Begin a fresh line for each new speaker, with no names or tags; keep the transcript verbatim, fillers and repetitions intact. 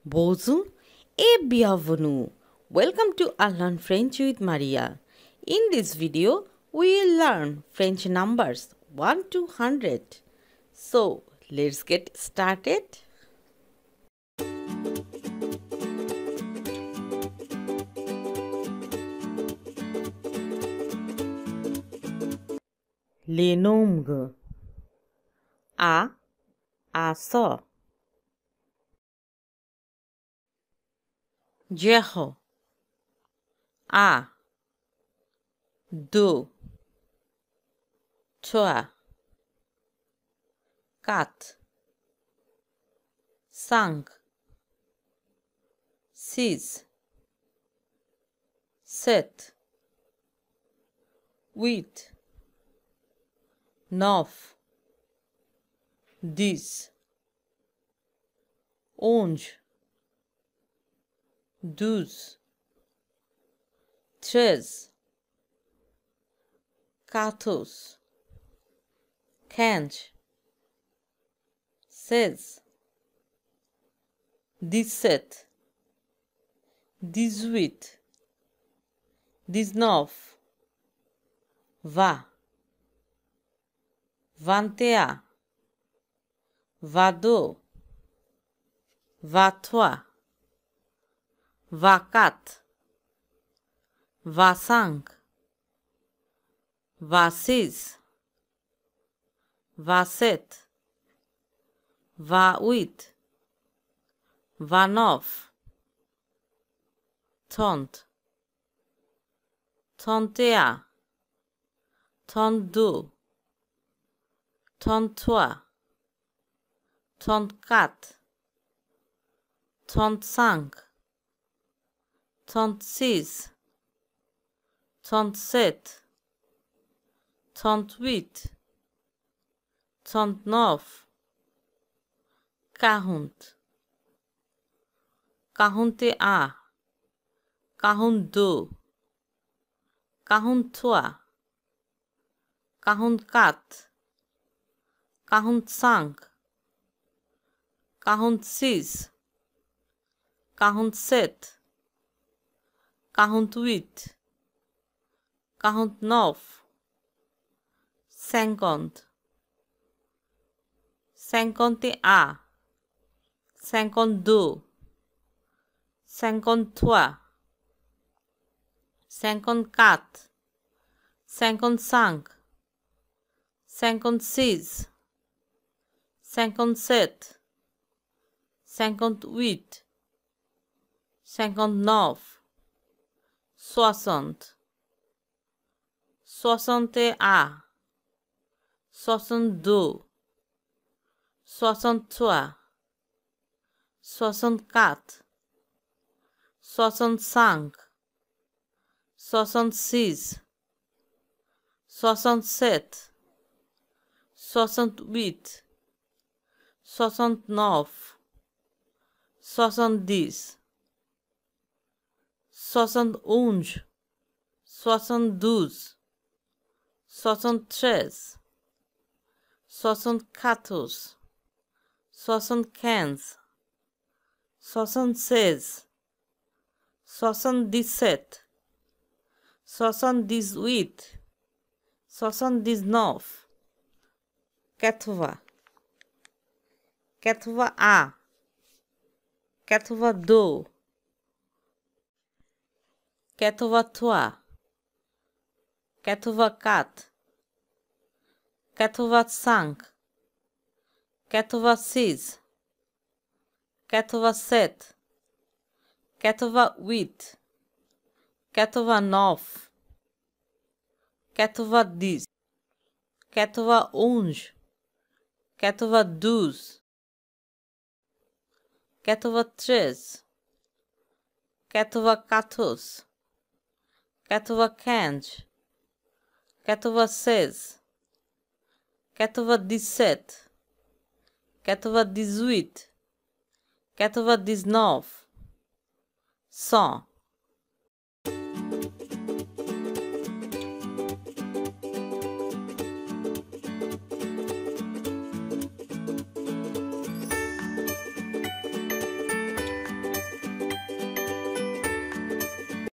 Bonjour et bienvenue. Welcome to Learn French with Maria. In this video, we will learn French numbers one to one hundred. So, let's get started. Les nombres à, à ça. Zéro, un, deux, trois, quatre, cinq, six, sept, huit, neuf, dix, onze, douze, treize, quatorze, quinze, seize, dix-sept, dix-huit, dix-neuf, vingt, vingt et un, vingt-deux, vingt-trois, vingt-quatre, vingt-cinq, vingt-six, vingt-sept, vingt-huit, vingt-neuf, trente, trente et un, trente-deux, trente-trois, trente-quatre, trente-cinq, trente-six, trente-sept, trente-huit, trente-neuf, quarante, quarante et un, quarante-deux, quarante-trois, quarante-quatre, quarante-cinq, quarante-six, quarante-sept, quarante-huit, quarante-neuf, cinquante, cinquante et un, cinquante-deux, cinquante-trois, cinquante-quatre, cinquante-cinq, cinquante-six, cinquante-sept, cinquante-huit, cinquante-neuf, soixante, soixante et un, soixante-deux, soixante-trois, soixante-quatre, soixante-cinq, soixante-six, soixante-sept, soixante-huit, soixante-neuf, soixante-dix, soixante-onze, soixante-douze, soixante-treize, soixante-quatorze, soixante-quinze, soixante-seize, soixante-dix-sept, soixante-dix-huit, soixante-dix-neuf, quatre-vingts, quatre-vingt-un, quatre-vingt-deux, quatre-vingt-trois, quatre-vingt-quatre, quatre-vingt-cinq, quatre-vingt-six, quatre-vingt-sept, quatre-vingt-huit, quatre-vingt-neuf, quatre-vingt-dix, quatre-vingt-onze, quatre-vingt-douze, quatre-vingt-treize, quatre-vingt-quatorze, quatre-vingt-quinze, quatre-vingt-seize, quatre-vingt-dix-sept, quatre-vingt-dix-huit, quatre-vingt-dix-neuf, cent,